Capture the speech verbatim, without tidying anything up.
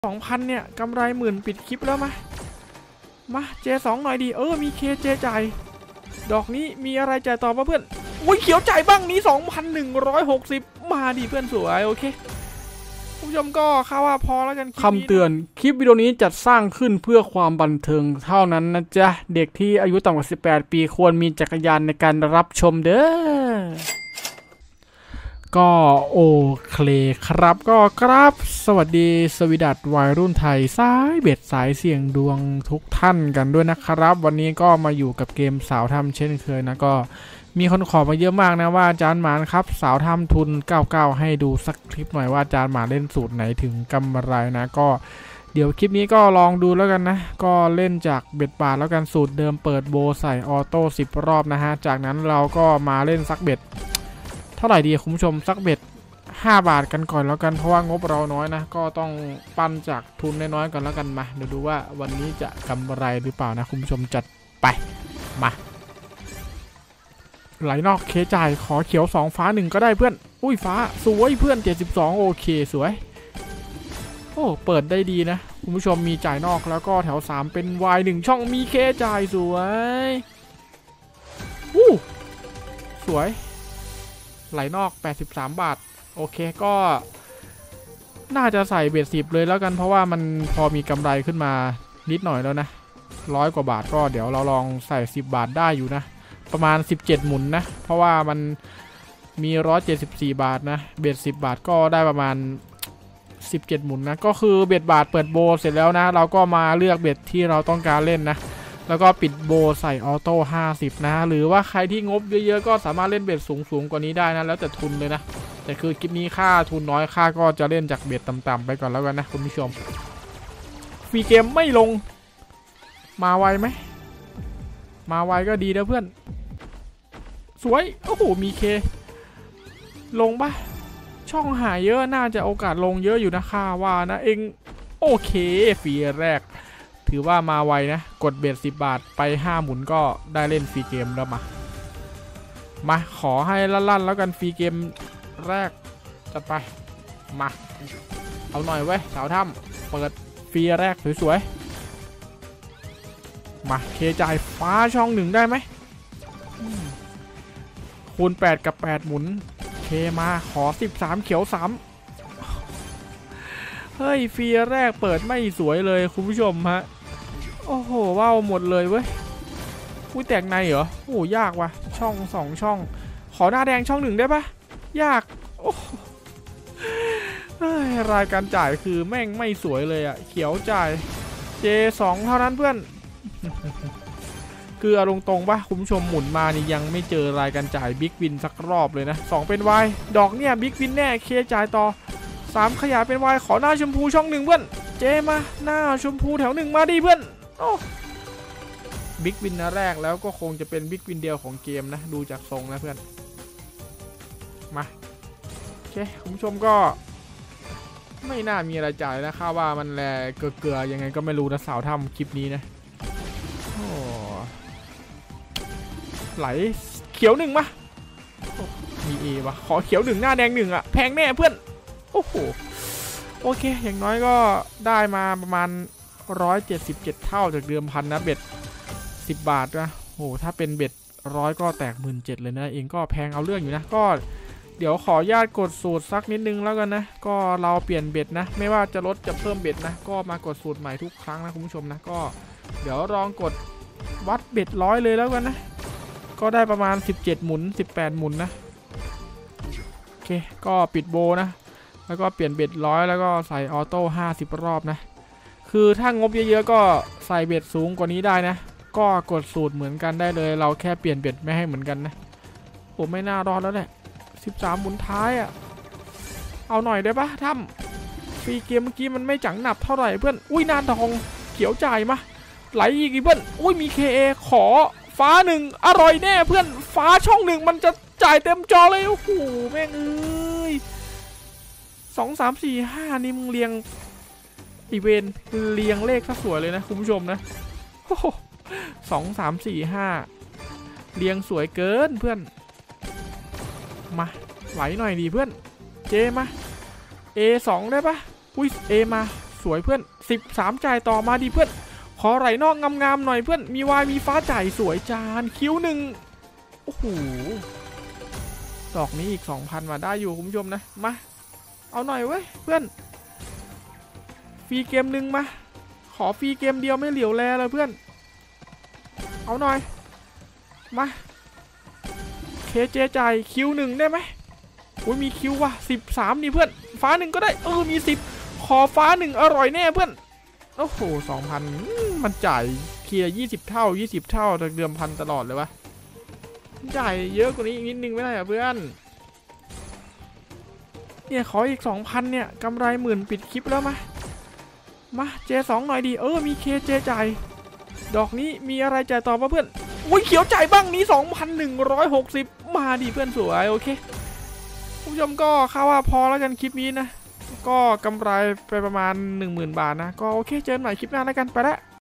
สองพันเนี่ยกำไรหมื่นปิดคลิปแล้วมามาเจสองหน่อยดีเออมีเคเจจ่ายดอกนี้มีอะไรจ่ายต่อมาเพื่อนโอ้ยเขียวจ่ายบ้างนี้ สองพันหนึ่งร้อยหกสิบ มาดีเพื่อนสวยโอเคผู้ชมก็เข้าว่าพอแล้วกันคำเตือนคลิปวิดีโอนี้จัดสร้างขึ้นเพื่อความบันเทิงเท่านั้นนะจ๊ะเด็กที่อายุต่ำกว่าสิบแปดปีควรมีจักรยานในการรับชมเด้อก็โอเคครับก็ครับสวัสดีสวีดัตวัยรุ่นไทยสายเบ็ดสายเสี่ยงดวงทุกท่านกันด้วยนะครับวันนี้ก็มาอยู่กับเกมสาวทำเช่นเคยนะก็มีคนขอมาเยอะมากนะว่าอาจารย์หมานครับสาวทำทุนเก้าสิบเก้าให้ดูสักคลิปหน่อยว่าอาจารย์หมานเล่นสูตรไหนถึงกำไรนะก็เดี๋ยวคลิปนี้ก็ลองดูแล้วกันนะก็เล่นจากเบ็ดบาทแล้วกันสูตรเดิมเปิดโบใส่ออโต้สิบรอบนะฮะจากนั้นเราก็มาเล่นซักเบ็ดเท่าไหร่ดีคุณผู้ชมซักเบ็ดห้าบาทกันก่อนแล้วกันเพราะว่างบเราน้อยนะก็ต้องปั้นจากทุนน้อยๆก่อนแล้วกันมาเดี๋ยวดูว่าวันนี้จะกำไรหรือเปล่านะคุณผู้ชมจัดไปมาไหลนอกเคจ่ายขอเขียวสองฟ้าหนึ่งก็ได้เพื่อนอุ้ยฟ้าสวยเพื่อนเจ็ดสิบสองโอเคสวยโอ้เปิดได้ดีนะคุณผู้ชมมีจ่ายนอกแล้วก็แถวสามเป็น วาย หนึ่งช่องมีเคจ่ายสวยวู้สวยไหลนอกแปดสิบสามบาทโอเคก็น่าจะใส่เบ็ดสิบเลยแล้วกันเพราะว่ามันพอมีกำไรขึ้นมานิดหน่อยแล้วนะร้อยกว่าบาทก็เดี๋ยวเราลองใส่สิบบาทได้อยู่นะประมาณสิบเจ็ดหมุนนะเพราะว่ามันมีหนึ่งร้อยเจ็ดสิบสี่บาทนะเบ็ดสิบบาทก็ได้ประมาณสิบเจ็ดหมุนนะก็คือเบ็ดบาทเปิดโบเสร็จแล้วนะเราก็มาเลือกเบ็ดที่เราต้องการเล่นนะแล้วก็ปิดโบใส่ออโต้ห้าสิบนะหรือว่าใครที่งบเยอะๆก็สามารถเล่นเบ็ดสูงๆกว่านี้ได้นะแล้วแต่ทุนเลยนะแต่คือคลิปนี้ค่าทุนน้อยค่าก็จะเล่นจากเบ็ดต่ำๆไปก่อนแล้วกันนะคุณผู้ชมฟรีเกมไม่ลงมาไวไหมมาไวก็ดีนะเพื่อนสวยโอ้โหมีเคลงปะช่องหายเยอะน่าจะโอกาสลงเยอะอยู่นะค่าว่านะเองโอเคฟรีแรกถือว่ามาไวนะกดเบ็ดสิบบาทไปห้าหมุนก็ได้เล่นฟรีเกมแล้วมามาขอให้ลั่นๆแล้วกันฟรีเกมแรกจัดไปมาเอาหน่อยเว้ยสาวถ้ำเปิดฟรีแรกสวยๆมาเคจ่ายฟ้าช่องหนึ่งได้ไหมคูณแปดกับแปดหมุนเคมาขอสิบสามเขียวสามเฮ้ยฟรีแรกเปิดไม่สวยเลยคุณผู้ชมฮะโอ้โหว้าวหมดเลยเว้ยอุ้ยแตกในเหรอโอ้ยากว่ะช่องสองช่องขอหน้าแดงช่องหนึ่งได้ปะยากโอ้รายการจ่ายคือแม่งไม่สวยเลยอะเขียวจ่าย เจ สอง เท่านั้นเพื่อนคืออารมณ์ตรงปะคุณผู้ชมหมุนมานี่ยังไม่เจอรายการจ่ายบิ๊กวินสักรอบเลยนะสองเป็น Y ดอกเนี่ยบิ๊กวินแน่เคจ่ายต่อสามขยายเป็น Y ขอหน้าชมพูช่องหนึ่งเพื่อนเจมาหน้าชมพูแถวหนึ่งมาดิเพื่อนโอ้บิ๊กวินนะแรกแล้วก็คงจะเป็นบิ๊กวินเดียวของเกมนะดูจากทรงนะเพื่อนมาโอเคคุณผู้ชมก็ไม่น่ามีอะไรจ่ายนะค่าว่ามันแลเกลือๆยังไงก็ไม่รู้นะสาวทำคลิปนี้นะโอ้ไหลเขียวหนึ่งมามีเอวะขอเขียวหนึ่งหน้าแดงหนึ่งอะแพงแน่เพื่อนโอ้โหโอเคอย่างน้อยก็ได้มาประมาณหนึ่งร้อยเจ็ดสิบเจ็ดเท่าจากเดิมพันนะเบ็ดสิบบาทนะโอ้ถ้าเป็นเบ็ดร้อยก็แตกหมื่นเจ็ดเลยนะเองก็แพงเอาเรื่องอยู่นะก็เดี๋ยวขออนุญาตกดสูตรสักนิดนึงแล้วกันนะก็เราเปลี่ยนเบ็ดนะไม่ว่าจะลดจะเพิ่มเบ็ดนะก็มากดสูตรใหม่ทุกครั้งนะคุณผู้ชมนะก็เดี๋ยวลองกดวัดเบ็ดร้อยเลยแล้วกันนะก็ได้ประมาณสิบเจ็ดหมุนสิบแปดหมุนนะโอเคก็ปิดโบนะแล้วก็เปลี่ยนเบ็ดร้อยแล้วก็ใส่ออโต้ห้าสิบรอบนะคือถ้างบเยอะๆก็ใส่เบ็ดสูงกว่านี้ได้นะก็กดสูตรเหมือนกันได้เลยเราแค่เปลี่ยนเบ็ดไม่ให้เหมือนกันนะผมไม่น่ารอดแล้วแหละสิบสามหมุนท้ายอ่ะเอาหน่อยได้ปะถ้ำฟรีเกมเมื่อกี้มันไม่จังหนับเท่าไหร่เพื่อนอุ้ยนานทองเขียวจ่ายมาไหลอีกเพื่อนอุ้ยมี เค เอ ขอฟ้าหนึ่งอร่อยแน่เพื่อนฟ้าช่องหนึ่งมันจะจ่ายเต็มจอเลยโอ้โหแม่งเอ้ยสองสามสี่ห้านี่มึงเรียงอีเวนเรียงเลขซะสวยเลยนะคุณผู้ชมนะโอ้โหสองสามสี่ห้าเรียงสวยเกินเพื่อนมาไหลหน่อยดีเพื่อนเจมา เอ สอง ได้ปะอุ้ย เอ มาสวยเพื่อนสิบสามจ่ายต่อมาดีเพื่อนขอไหลนอกงามๆหน่อยเพื่อนมีวายมีฟ้าจ่ายสวยจานคิ้วหนึ่งโอ้โหดอกนี้อีก สองพัน มาได้อยู่คุณผู้ชมนะมาเอาหน่อยเว้ยเพื่อนฟรีเกมหนึ่งมาขอฟรีเกมเดียวไม่เหลียวแลเลยเพื่อนเอาหน่อยมาเคเจจ่ายคิวหนึ่งได้ไหมโอ้ยมีคิวว่ะสิบสามนี่เพื่อนฟ้าหนึ่งก็ได้เออมีสิบขอฟ้าหนึ่งอร่อยแน่เพื่อนโอ้โห สองพัน มันจ่ายเคลียร์ยี่สิบเท่ายี่สิบเท่าเดือนพันตลอดเลยวะจ่ายเยอะกว่านี้อีกนิดนึงไม่ได้เหรอเพื่อนเนี่ยขออีก สองพัน เนี่ยกำไรหมื่นปิดคลิปแล้วมามาเจสองหน่อยดีเออมีเคเจจ่ายดอกนี้มีอะไรจ่ายต่อมาเพื่อนอุ้ยเขียวจ่ายบ้างนี้ สองพันหนึ่งร้อยหกสิบ มาดิเพื่อนสวยโอเคผู้ชมก็ข่าวว่าพอแล้วกันคลิปนี้นะก็กำไรไปประมาณ หนึ่งหมื่น บาทนะก็โอเคเจอกันใหม่คลิปหน้าแล้วกันไปละ